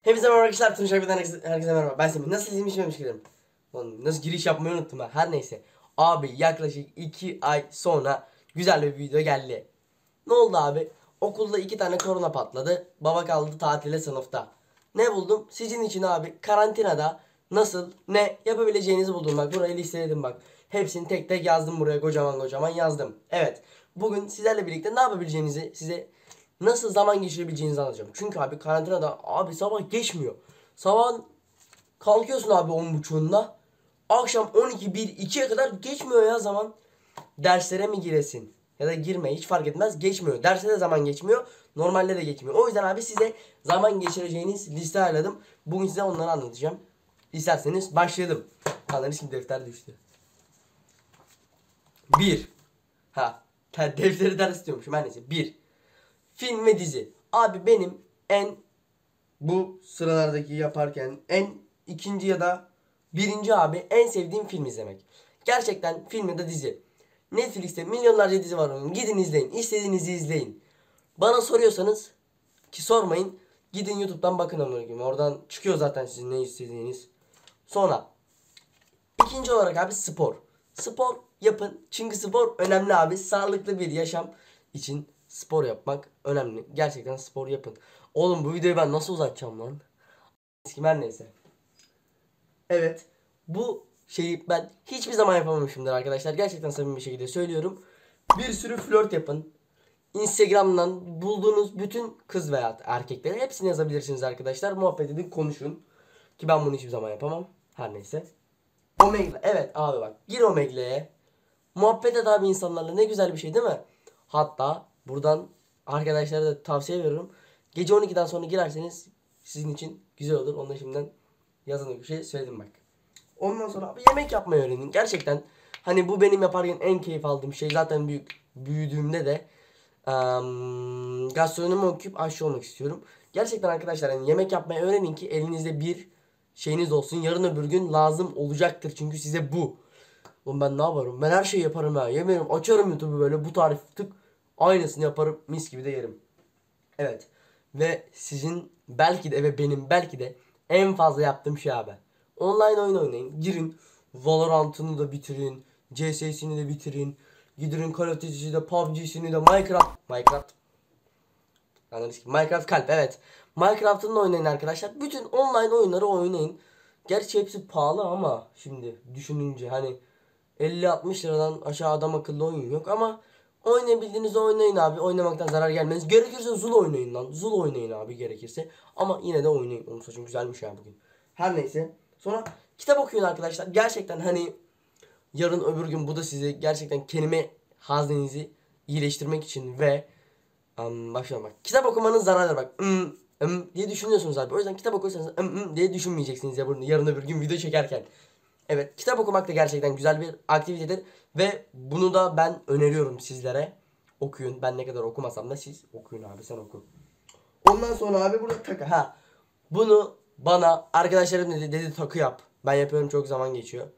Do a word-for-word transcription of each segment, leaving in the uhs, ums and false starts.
Hepinize merhaba arkadaşlar. Tunç Abi'den herkese, herkese merhaba. Ben Semih. Nasıl izlemiş miymiş gidelim? Nasıl giriş yapmayı unuttum ha. Her neyse. Abi yaklaşık iki ay sonra güzel bir video geldi. Ne oldu abi? Okulda iki tane korona patladı. Baba kaldı tatile sınıfta. Ne buldum? Sizin için abi karantinada nasıl ne yapabileceğinizi buldum. Bak burayı listeledim bak. Hepsini tek tek yazdım buraya, kocaman kocaman yazdım. Evet. Bugün sizlerle birlikte ne yapabileceğinizi, size nasıl zaman geçirebileceğinizi anlatacağım. Çünkü abi karantinada abi sabah geçmiyor. Sabah kalkıyorsun abi on buçuğunda. Akşam on iki, bir, ikiye kadar geçmiyor ya zaman. Derslere mi giresin? Ya da girme, hiç fark etmez, geçmiyor. Derste de zaman geçmiyor. Normalde de geçmiyor. O yüzden abi size zaman geçireceğiniz liste ayarladım. Bugün size onları anlatacağım. İsterseniz başlayalım. Kanalın şimdi defter düştü. Bir. Ha. Defteri ders istiyormuşum her neyse. Bir. Film ve dizi. Abi benim en bu sıralardaki yaparken en ikinci ya da birinci abi en sevdiğim film izlemek. Gerçekten film ya da dizi. Netflix'te milyonlarca dizi var onun. Gidin izleyin. İstediğinizi izleyin. Bana soruyorsanız ki sormayın. Gidin YouTube'dan bakın amına. Oradan çıkıyor zaten sizin ne istediğiniz. Sonra ikinci olarak abi spor. Spor yapın. Çünkü spor önemli abi. Sağlıklı bir yaşam için spor yapmak önemli. Gerçekten spor yapın. Oğlum bu videoyu ben nasıl uzatacağım lan? Eski her neyse. Evet. Bu şeyi ben hiçbir zaman yapamamışımdır arkadaşlar. Gerçekten samimi bir şekilde söylüyorum. Bir sürü flört yapın. Instagram'dan bulduğunuz bütün kız veya erkekleri hepsini yazabilirsiniz arkadaşlar. Muhabbet edin, konuşun. Ki ben bunu hiçbir zaman yapamam. Her neyse. Omegle. Evet abi bak. Gir Omegle'ye. Muhabbet et abi insanlarla. Ne güzel bir şey değil mi? Hatta buradan arkadaşlara da tavsiye veriyorum. Gece on ikiden sonra girerseniz sizin için güzel olur. Onu da şimdiden yazın bir şey söyledim bak. Ondan sonra abi yemek yapmayı öğrenin. Gerçekten hani bu benim yaparken en keyif aldığım şey. Zaten büyük büyüdüğümde de um, gastronomi okuyup aşçı olmak istiyorum. Gerçekten arkadaşlar hani yemek yapmayı öğrenin ki elinizde bir şeyiniz olsun. Yarın öbür gün lazım olacaktır. Çünkü size bu. Oğlum ben ne yaparım? Ben her şeyi yaparım ha. Yemeğim açarım YouTube'u böyle bu tarif tık aynısını yaparım. Mis gibi de yerim. Evet. Ve sizin belki de ve benim belki de en fazla yaptığım şey abi. Online oyun oynayın. Girin. Valorant'ını da bitirin. C S'sini de bitirin. Gidirin Call of Duty'si de, P U B G'sini de, Minecraft. Minecraft. Anladınız ki Minecraft kalp evet. Minecraft'ını da oynayın arkadaşlar. Bütün online oyunları oynayın. Gerçi hepsi pahalı ama şimdi düşününce hani elli altmış liradan aşağı adam akıllı oyun yok ama oynayabildiğinizde oynayın abi. Oynamaktan zarar gelmez. Gerekirse Zul oynayın lan. Zul oynayın abi gerekirse. Ama yine de oynayın. Onun saçım güzelmiş ya bugün. Her neyse. Sonra kitap okuyun arkadaşlar. Gerçekten hani yarın öbür gün bu da sizi gerçekten kelime haznenizi iyileştirmek için ve um, başlayalım bak. Kitap okumanın zararları bak. Hmm, hmm diye düşünüyorsunuz abi. O yüzden kitap okursanız hmm, hmm diye düşünmeyeceksiniz ya bunu yarın öbür gün video çekerken. Evet, kitap okumak da gerçekten güzel bir aktivitedir ve bunu da ben öneriyorum sizlere. Okuyun. Ben ne kadar okumasam da siz okuyun abi, sen oku. Ondan sonra abi burada takı ha. Bunu bana arkadaşlarım dedi, dedi takı yap. Ben yapıyorum, çok zaman geçiyor.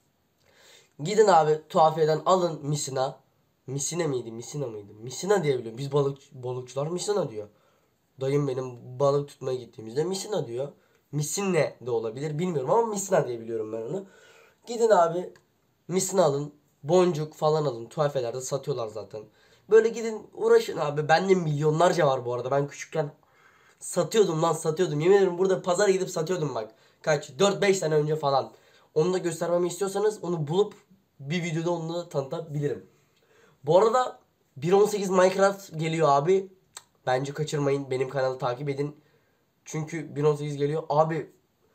Gidin abi tuhafiyeden alın misina. Misine miydi? Misina mıydı? Misina diye biliyorum. Biz balık balıkçılar misina diyor. Dayım benim balık tutmaya gittiğimizde misina diyor. Misine de olabilir bilmiyorum ama misina diye biliyorum ben onu. Gidin abi misina alın. Boncuk falan alın. Tuhafelerde satıyorlar zaten. Böyle gidin uğraşın abi. Bende milyonlarca var bu arada. Ben küçükken satıyordum lan satıyordum. Yemin ederim burada pazara gidip satıyordum bak. Kaç? dört beş sene önce falan. Onu da göstermemi istiyorsanız onu bulup bir videoda onu da tanıtabilirim. Bu arada bir nokta on sekiz Minecraft geliyor abi. Bence kaçırmayın. Benim kanalı takip edin. Çünkü bir nokta on sekiz geliyor. Abi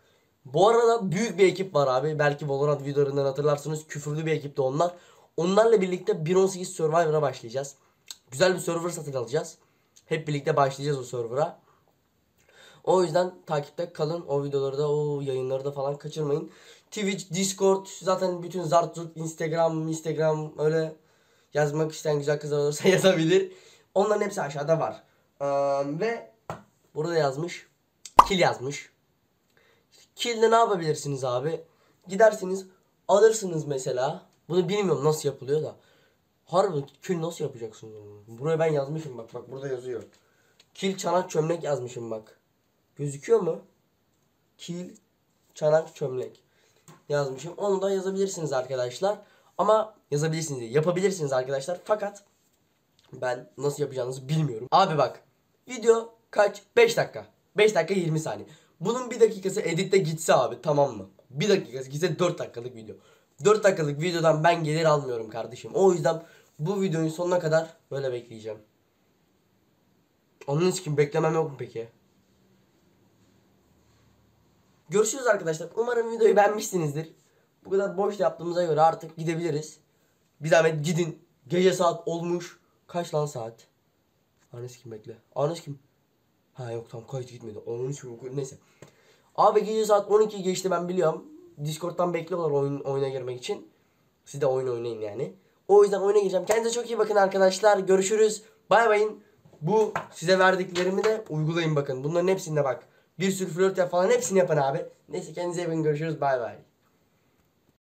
bu arada büyük bir ekip var abi. Belki Valorant videolarından hatırlarsınız. Küfürlü bir ekip de onlar. Onlarla birlikte bir nokta on sekiz Survivor'a başlayacağız. Güzel bir server satın alacağız. Hep birlikte başlayacağız o server'a. O yüzden takipte kalın. O videoları da o yayınları da falan kaçırmayın. Twitch, Discord zaten bütün zart zurt, Instagram, Instagram öyle yazmak isteyen güzel kızlar olursa yazabilir. Onların hepsi aşağıda var. Ee, ve burada yazmış. Kill yazmış. Kill'de ne yapabilirsiniz abi? Gidersiniz alırsınız mesela. Bunu bilmiyorum nasıl yapılıyor da. Harbi kill nasıl yapacaksın? Buraya ben yazmışım bak bak burada yazıyor. Kill çanak çömlek yazmışım bak. Gözüküyor mu? kil, çanak, çömlek yazmışım. Onu da yazabilirsiniz arkadaşlar. Ama yazabilirsiniz değil, yapabilirsiniz arkadaşlar. Fakat ben nasıl yapacağınızı bilmiyorum. Abi bak, video kaç? beş dakika. beş dakika yirmi saniye. Bunun bir dakikası editte gitse abi, tamam mı? Bir dakikası gitse dört dakikalık video. dört dakikalık videodan ben gelir almıyorum kardeşim. O yüzden bu videonun sonuna kadar böyle bekleyeceğim. Onun için beklemem yok mu peki? Görüşürüz arkadaşlar. Umarım videoyu beğenmişsinizdir. Bu kadar boş yaptığımıza göre artık gidebiliriz. Bir zahmet gidin. Gece saat olmuş. Kaç lan saat? Anes kim bekle. Anes kim? Ha yok, tam kayıt gitmedi. Onun için neyse. Abi gece saat on iki geçti, ben biliyorum. Discord'dan bekliyorlar oyun oyuna girmek için. Siz de oyun oynayın yani. O yüzden oyuna gireceğim. Kendinize çok iyi bakın arkadaşlar. Görüşürüz. Bay bayın. Bu size verdiklerimi de uygulayın bakın. Bunların hepsinde bak. Bir sürü flört yap falan, hepsini yapın abi. Neyse, kendinize iyi bakın. Görüşürüz. Bay bay.